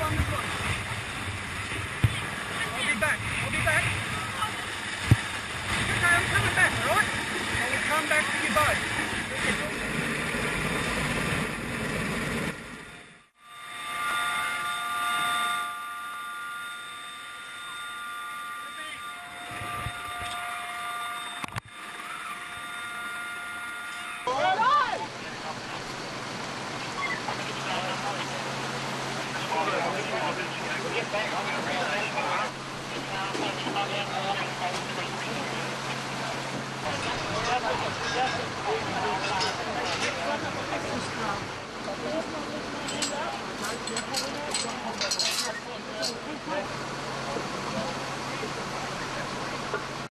I'll be back. Okay, I'm coming back, alright? I will come back to you both.